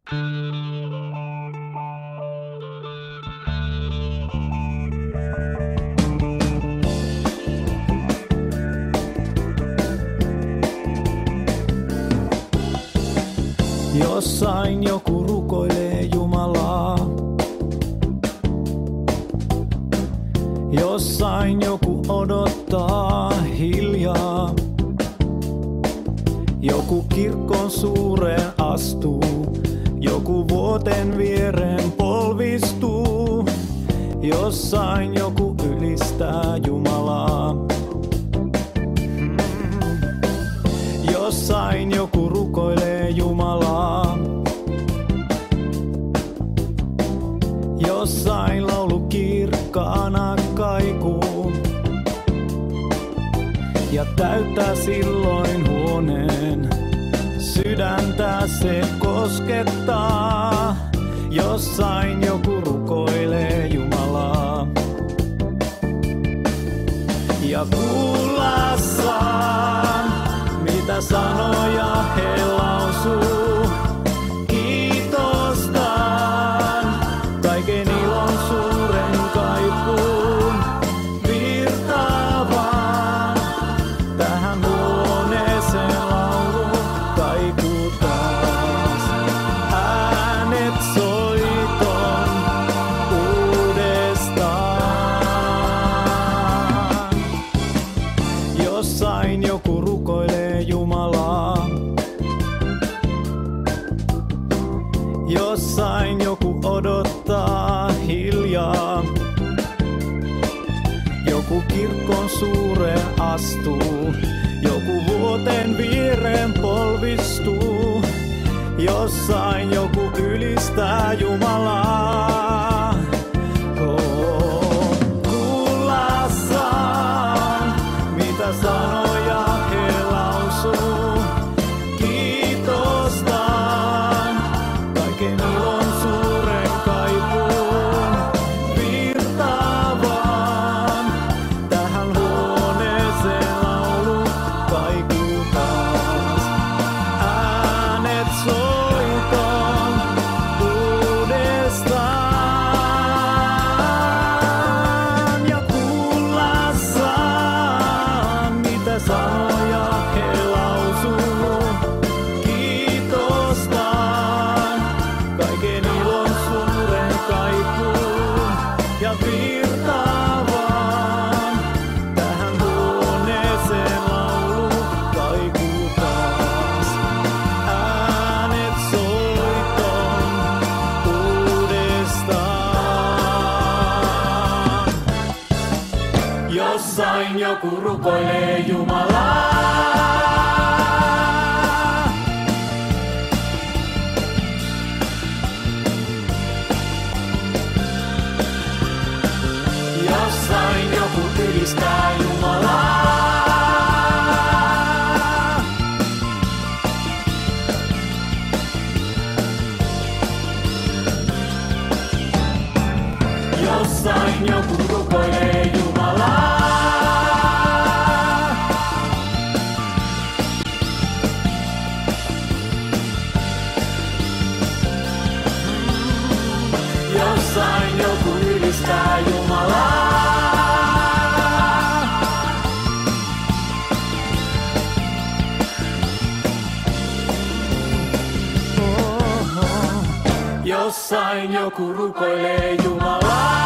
Jossain joku rukoilee Jumalaa. Jossain joku odottaa hiljaa. Joku kirkon suureen astuu. Joku vuoten viereen polvistuu. Jossain joku ylistää Jumalaa. Jossain joku rukoilee Jumalaa. Jossain laulu kirkkaana kaikuu. Ja täyttää silloin huoneen. Sydäntä se koskettaa. Jossain joku rukoilee Jumalaa. Ja kuulla saan, mitä sanoja he lausuu. Kiitostaan kaiken ilon suuren kaipuun. Virtaavaan tähän huoneeseen laulu kaikuu taas. Äänet soiton uudestaan. Jossain joku rukoilee Jumalaa. Jossain joku odottaa hiljaa. Joku kirkon suureen astuu. Joku vuoten viereen polvistuu. Jossain joku ylistää Jumalaa. Kuulla saan, mitä sanoja he lausuu. Kiitostaan kaiken ilon suuren kaipuun. Virtaavaan tähän huoneeseen laulu kaikuu taas. Äänet soiton uudestaan. Ja kuulla saan, mitä sanoja he lausuu. Kiitostaan kaiken ilon suuren kaipuun. Ja virtaavaan tähän huoneeseen laulu kaikuu taas. Äänet soiton uudestaan. Jossain joku rukoilee Jumalaa. Jossain joku ylistää Jumalaa. Jossain joku rukoilee Jumalaa. Jossain joku ylistää Jumalaa. Jossain joku rukoilee Jumalaa.